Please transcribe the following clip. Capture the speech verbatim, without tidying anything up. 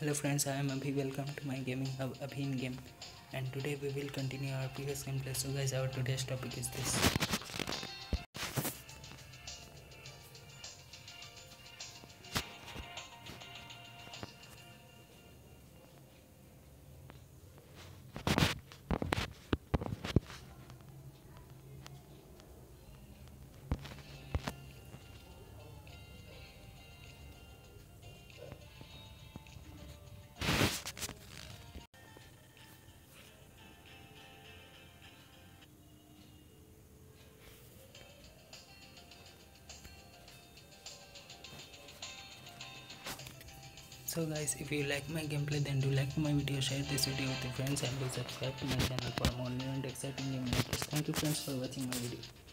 Hello friends, I am Abhi. Welcome to my gaming hub Abhi in game. And today we will continue our previous gameplay. So guys, our today's topic is this. So guys, if you like my gameplay, then do like my video, share this video with your friends, and do subscribe to my channel for more new and exciting game videos. Thank you friends for watching my video.